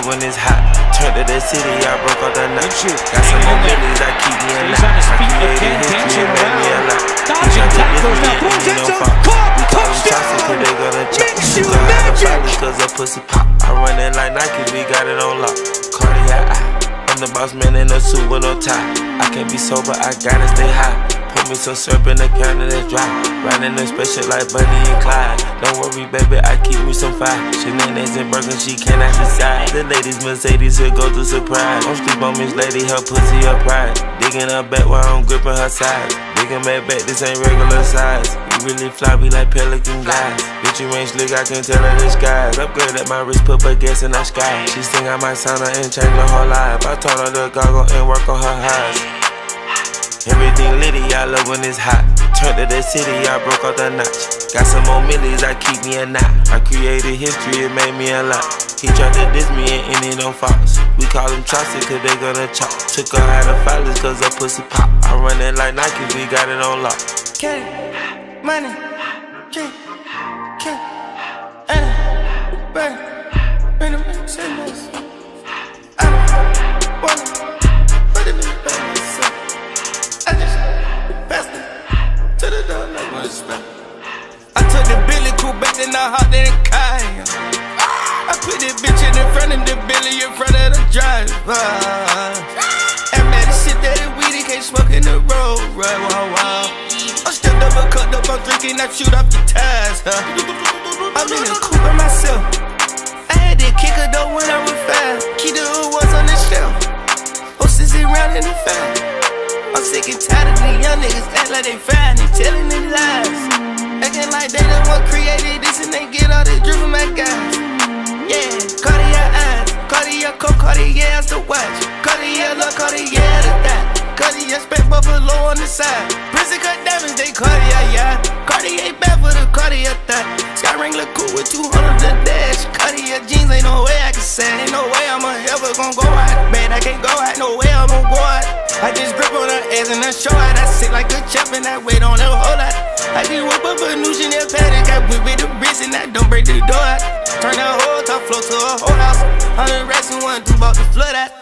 when it's hot. Turned to the city, I broke out the night. Got some more millies, I keep me a lot. I created history, it made me a lot. He tried to diss me and he no fault. We call them choppers cause they gonna chop. We gon' have the fighters cause that pussy pop. I run it like Nike, we got it on lock. Cardiac eye. I'm the boss man in a suit with no tie. I can't be sober, I gotta stay high. Put me some syrup in the counter that's dry. Riding the special like Bonnie and Clyde. Don't worry, baby, I keep me some fire. Shenanigans and Birkin, she cannot decide. The ladies Mercedes will go to surprise. Don't sleep on Miss Lady, her pussy her pride. Digging her back while I'm gripping her sides. Digging back, this ain't regular size. You really fly, we like pelican guys. Bitch, you ain't slick, I can tell her the skies. Upgrade at my wrist, put her gas in the sky. She think I might sign her and change her whole life. I told her to goggle and work on her highs. Everything litty, I love when it's hot. Turned to the city, I broke out the notch. Got some more millies, I keep me a knot. I created history, it made me a lot. He tried to diss me and it on Fox. We call them chopsticks cause they gonna chop. Took her out of filers cause her pussy pop. I run it like Nike, we got it on lock. K, money, K, bring them back, say this. I don't wanna put it in the back myself. I just passed it to the door like my spell. I took the Billy Cool back, then I hopped in the car. I put that bitch in front of the Billy in front of the driver. And man, this shit that it weed, can't smoke in the road, right? Wow. I stepped up and cut up, I'm drinking, I shoot off the tires, I'm in the coupe by myself. I had to kick her though when I was fast. Keep the awards on the shelf. Horses around in the fan. I'm sick and tired of the young niggas act like they fine and telling their lies. Acting like they the one created this and they get all this drip from my guys. Yeah, Cartier eyes, Cartier coat, Cartier as the watch. Cartier look, Cartier the thigh. Cartier spec buffalo on the side. Prison cut diamonds, they Cartier, yeah. Cartier bad for the Cartier thigh. Sky Wrangler cool with 200 the dash. Cartier jeans, ain't no way I can say. Ain't no way I'm ever gon' go out. Man, I can't go out, no way I'm gon' go out. I just grip on her ass and I show out. I sit like a champ and I wait on her whole lot. I just whip up a new Chanel paddock. I whip with the bricks and I don't break the door out. Turn that whole top floor to a whole house. 100 racks and 1 2 bought the flood out.